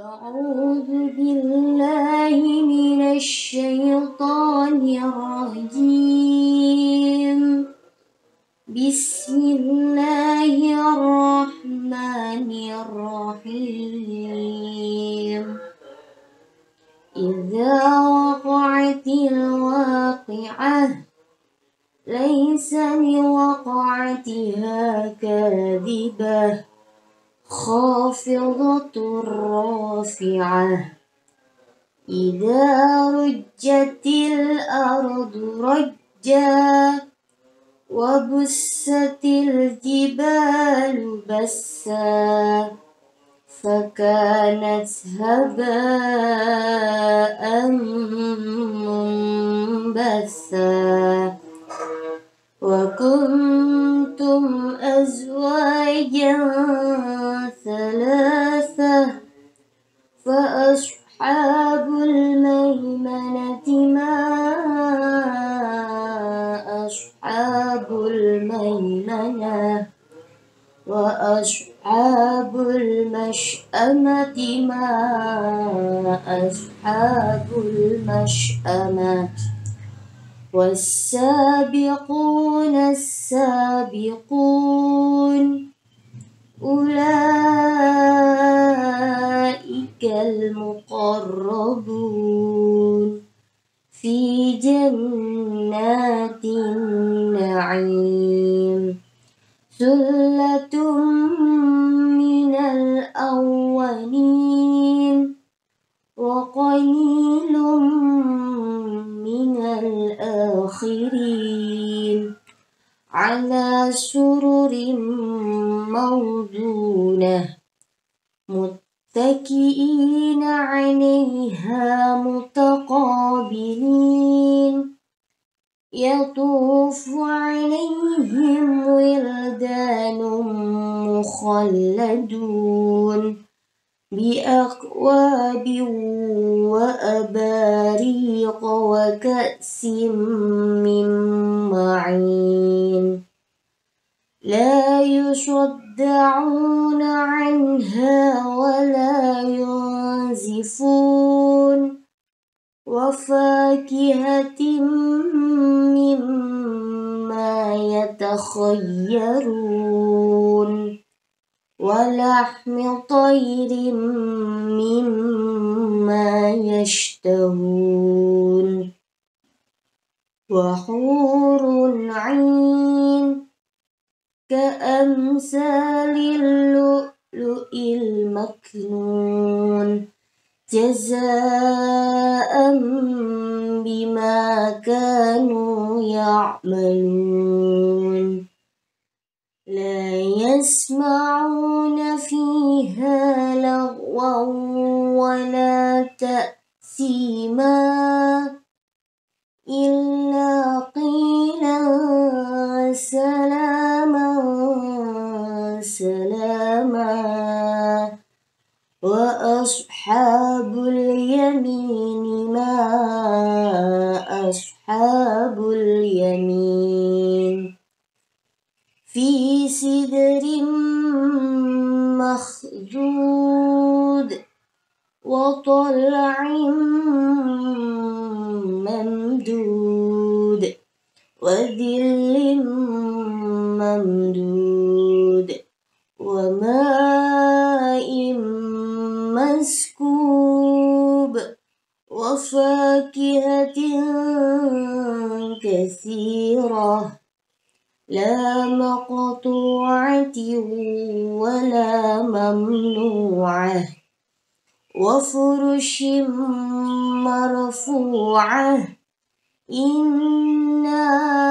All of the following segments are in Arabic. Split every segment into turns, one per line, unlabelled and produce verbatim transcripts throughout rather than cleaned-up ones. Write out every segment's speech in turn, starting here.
أعوذ بالله من الشيطان الرجيم. بسم الله الرحمن الرحيم. إذا وقعت الواقعة ليس لوقعتها كاذبة خافضة رافعة. إذا رجت الأرض رجا وبست الجبال بسا فكانت هباء منبثا. وكنتم أزواجا ثلاثة فأصحاب الميمنة ما أصحاب الميمنة وأصحاب المشأمة ما أصحاب المشأمة. والسابقون السابقون أولئك المقربون في جنات النعيم. ثلة من الأولين وقليل من الآخرين على سرر موضونة متكئين عليها متقابلين. يطوف عليهم ولدان مخلدون بأكواب وأباريق وكأس من معين. لا يصدعون عنها ولا ينزفون. وفاكهة مما يتخيرون ولحم طير مما يشتهون. وحور عين كأمثال اللؤلؤ المكنون جزاء بما كانوا يعملون. لا يسمعون فيها لغوا ولا تأثيما إلا قيلا سلاما سلاما. وأصحاب اليمين ما أصحاب اليمين. في سدر مخضود وطلع ممدود وظل ممدود وماء مسكوب وفاكهة كثيرة لا مقطوعة ولا ممنوعة وفرش مرفوعة. إنا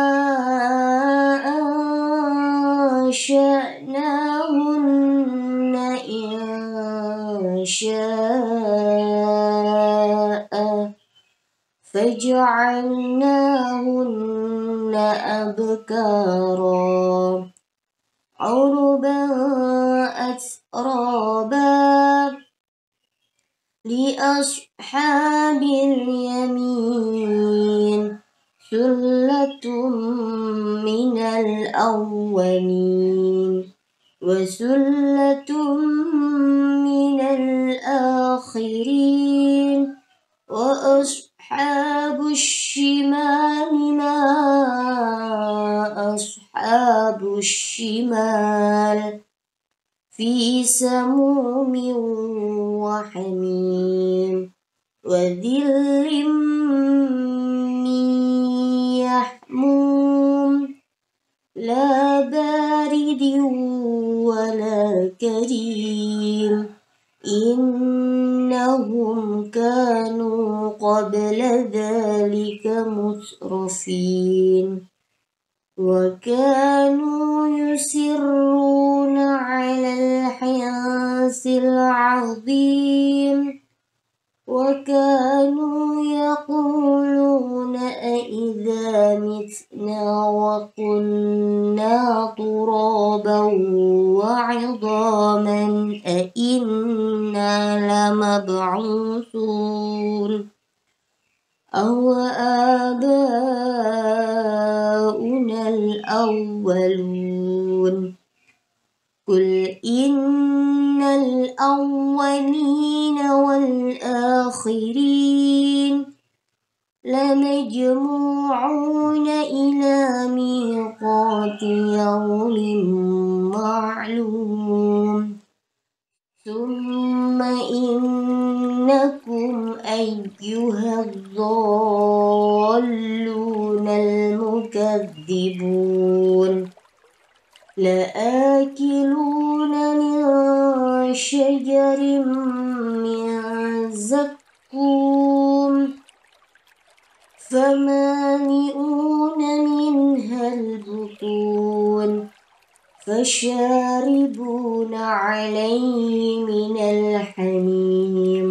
أنشأناهن إنشاء فجعلناهن أبكارا عربا أترابا لأصحاب اليمين. ثلة من الأولين وثلة من والآخرين وأصحاب الشمال ما أصحاب الشمال في سموم وحميم وذل من يحموم لا بارد ولا كريم إنهم كانوا قبل ذلك مترفين وكانوا يصرون على الحنث العظيم وكانوا يقولون أإذا متنا وكنا ترابا وعظاما أإنا لمبعوثون أو آباؤنا الأولون قل إن الأولين والآخرين لمجموعون إلى ميقات يوم معلوم ثم إنكم أيها الضالون المكذبون لآكلون من شجر من زقوم فمالئون منها البطون فشاربون عليه من الحميم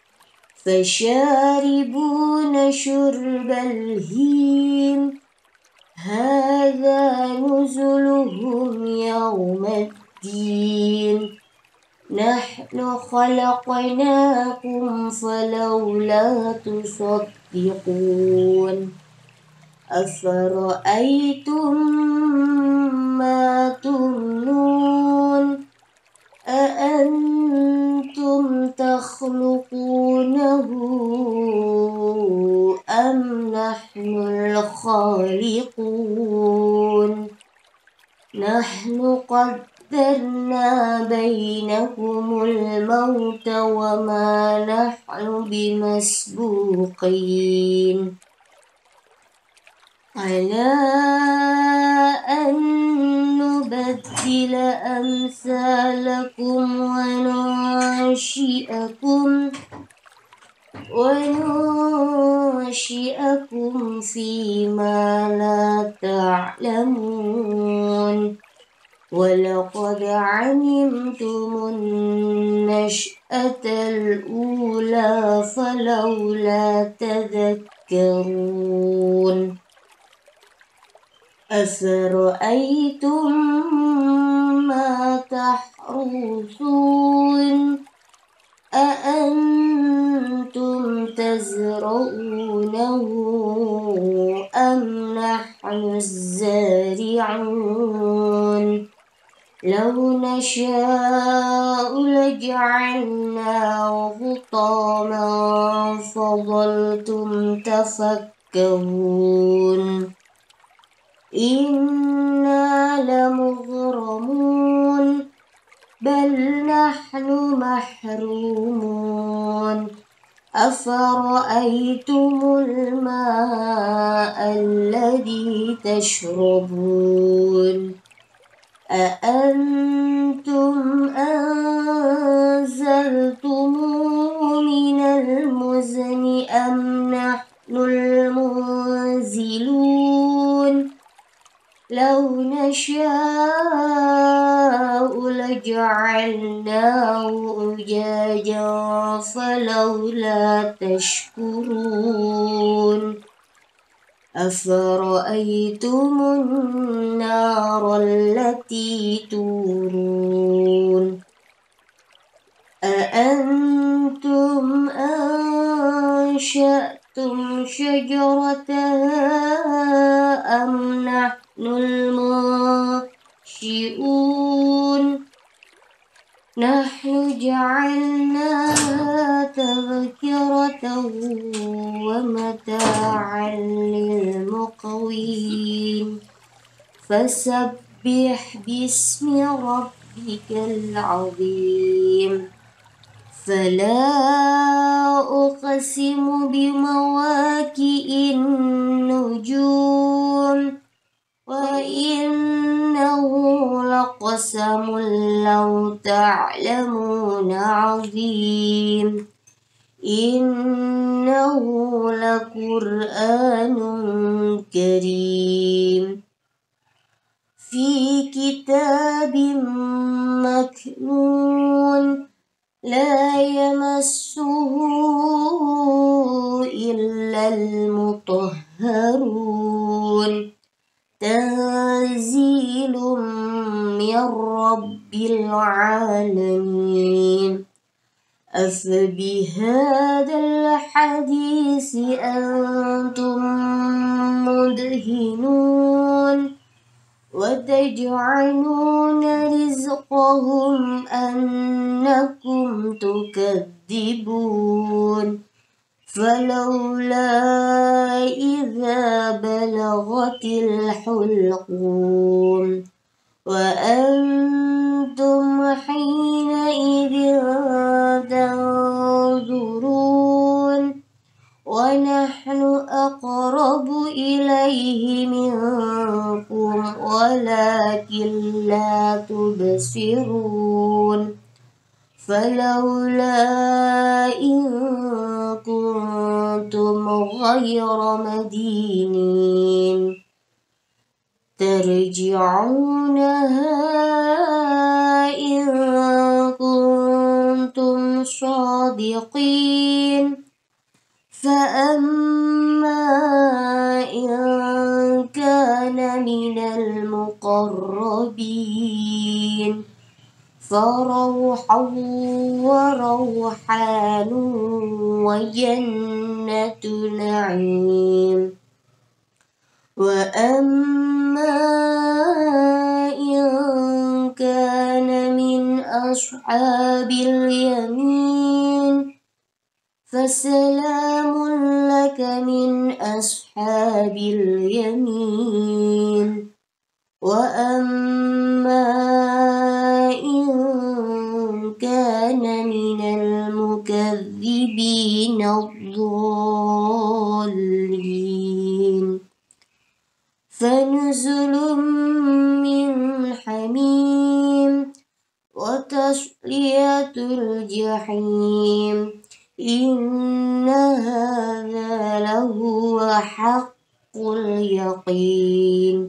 فشاربون شرب الهيم هذا نزلهم يوم الدين نحن خلقناكم فلولا تصدقون أفرأيتم ما تمنون أأنتم تخلقونه أم نحن الخالقون نحن قدرنا بينكم الموت وما نحن بمسبوقين على أن نبدل أمثالكم وننشئكم وننشئكم فيما لا تعلمون ولقد علمتم النشأة الأولى فلولا تذكرون أفرأيتم ما تحرثون أأنتم تزرعونه أم نحن الزارعون لو نشاء لجعلناه حطاما فظلتم تفكرون إنا لمغرمون بل نحن محرومون أفرأيتم الماء الذي تشربون أأنتم أنزلتموه من المزن أم نحن المنزلون لو نشاء لجعلناه أجاجا فلولا تشكرون أفرأيتم النار التي تورون أأنتم أنشأتم شجرتها أم نحن المنشئون نحن جعلناها تذكرة ومتاعا للمقوين فسبح باسم ربك العظيم فلا أقسم بمواقع النجوم وإنه لقسم لو تعلمون عظيم إنه لقرآن كريم في كتاب مكنون لا يمسه إلا المطهرون تنزيل من رب العالمين أفبهذا الحديث أنتم مدهنون وتجعلون رزقهم أنكم تكذبون فلولا إذا بلغت الحلقوم وأنتم حينئذ تنظرون ونحن أقرب إليه منكم ولكن لا تبصرون فلولا إن كنتم غير مدينين ترجعونها إن كنتم صادقين فأما إن كان من المقربين فروح وروحان وجنة نعيم وأما إن كان من أصحاب اليمين فسلام لك من أصحاب اليمين وأما إن كان من المكذبين الضالين فنزل من حميم وتصلية الجحيم إن هذا لهو حق اليقين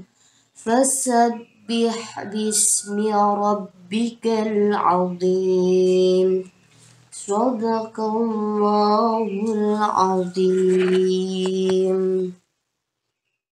فسبح باسم ربك العظيم صدق الله العظيم.